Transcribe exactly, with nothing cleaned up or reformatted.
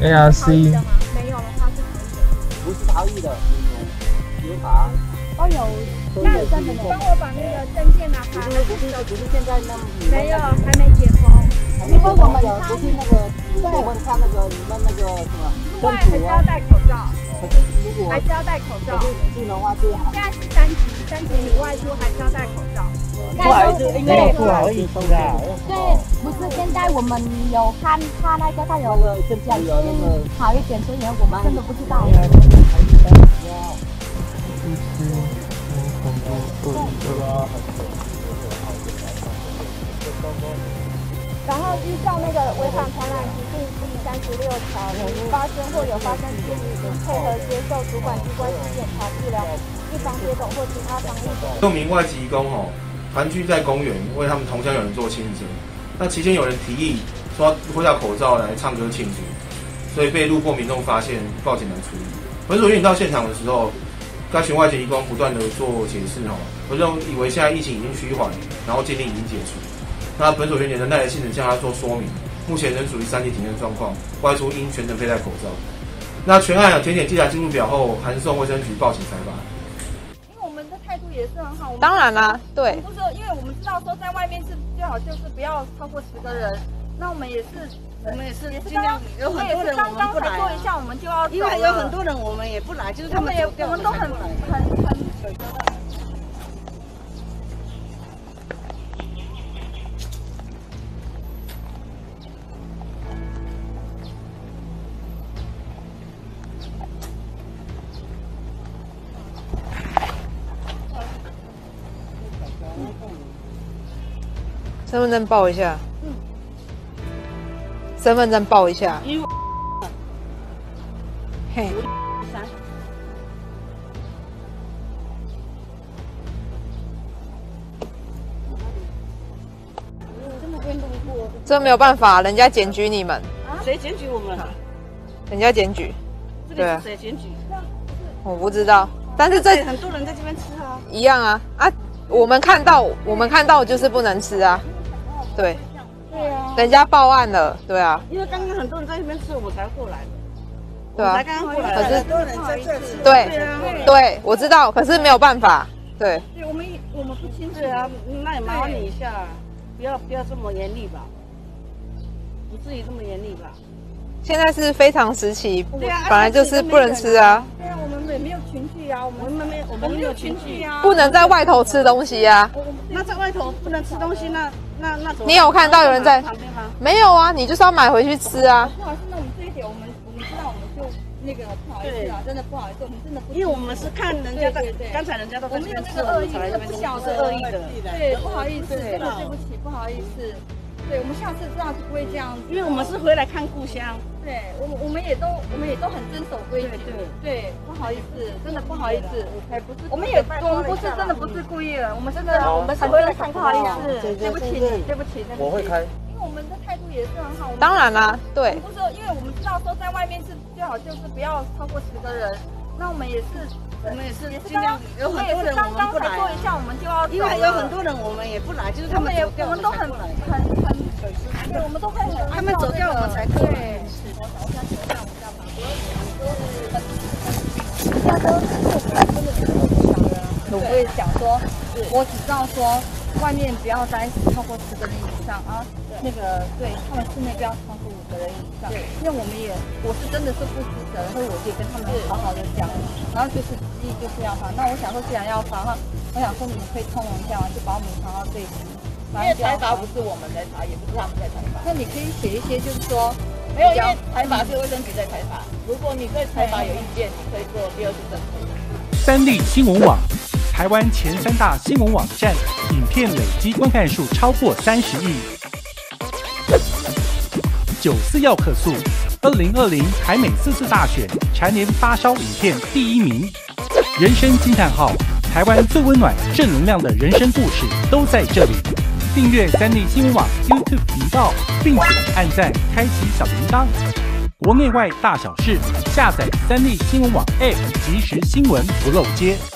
A R C 没有的话是不是逃逸的，有有卡。 哦有，那你帮我把那个证件拿开。 不是不是不是现在那没有，还没解封。 因为我们有不是那个，我们看那个你们那个什么户外还是要戴口罩。 可是如果还是要戴口罩。 不能的话就好。 现在是三级，三级你外出还是要戴口罩。 不好意思，因为不好意思啊。 对，不是现在我们有看他那个他有讲是好一点，所以我们真的不知道。 然后依照那个违反传染疾病第三十六条，发生或有发生之余，配合接受主管机关之检查治疗、预防接种或其他防疫的。 六名外籍移工哦，团聚在公园为他们同乡有人做庆祝。那期间有人提议说脱下口罩来唱歌庆祝，所以被路过民众发现，报警来处理。本所员到现场的时候，该群外籍移工不断的做解释哦，我就以为现在疫情已经趋缓，然后禁令已经解除。那本所员也能耐着性子向他做说明，目前仍属于三级警戒状况，外出应全程佩戴口罩。那全案有填写稽查记录表后，函送卫生局报警裁罚。 因为我们的态度也是很好， 当然啦，对。 不是说，因为我们知道说在外面是最好就是不要超过十个人，那我们也是， 我们也是尽量有很多人我们不来， 做一下我们就要， 因为有很多人我们也不来，就是他们也我们都很很很。 身份证报一下。嗯。身份证报一下。嘿。这没有办法，人家检举你们。 谁检举我们？ 人家检举。 对啊。谁检举？ 我不知道，但是这很多人在这边吃啊。 一样啊啊！我们看到，我们看到就是不能吃啊。对， 对啊， 人家报案了，对啊。 因为刚刚很多人在那边吃，我们才过来的。 对啊， 才刚刚过来， 可是很多人在这吃。 对，对，我知道，可是没有办法，对。 对，我们我们不清楚啊，那也麻烦你一下，不要不要这么严厉吧，不至于这么严厉吧。 现在是非常时期，本来就是不能吃啊。 对啊，我们也没有群聚啊，我们没我们没有群聚啊， 不能在外头吃东西啊。 那在外头不能吃东西，那那那怎么？ 你有看到有人在旁边吗？ 没有啊，你就是要买回去吃啊。 不好意思，那我们这一点，我们我们知道，我们就那个不好意思啊，真的不好意思，我们真的不。 因为我们是看人家的，刚才人家都在这边吃，我们才来这边吃，是恶意的。 对，不好意思，真的对不起，不好意思。对，我们下次这样就不会这样， 因为我们是回来看故乡。 对，我们我们也都我们也都很遵守规矩。对对，不好意思，真的不好意思，才不是。我们也我们不是真的不是故意的，我们真的我们很回来看不好意思，对不起你，对不起， 我会开。 因为我们的态度也是很好。 当然啦，对。 不是说，因为我们知道说在外面是最好就是不要超过十个人，那我们也是。 我们也是尽量，有很多人我们不来， 做一下我们就要， 因为有很多人我们也不来，就是他们也我们都很很很，对，我们都会很， 他们走掉我们才可以。 我会讲说，我只知道说外面不要待超过十个人以上啊，那个对他们室内不要超过五个人以上，因为我们也我是真的是不负责任，所以我也跟他们好好的讲，然后就是执意就是要罚。那我想说，既然要罚哈，我想说你们可以通融一下嘛，就把我们罚到最低。 因为裁罚不是我们在查，也不是他们在裁罚。 那你可以写一些，就是说没有，因为裁罚是卫生局在裁罚。如果你对裁罚有意见，你可以做第二次申诉。 三立新闻网，台湾前三大新闻网站，影片累积观看数超过三十亿。九四要客诉，二零二零台美四次大选蝉联发烧影片第一名。人生惊叹号，台湾最温暖、正能量的人生故事都在这里。订阅三立新闻网 YouTube 频道，并且按赞、开启小铃铛。国内外大小事，下载三立新闻网 App， 即时新闻不漏接。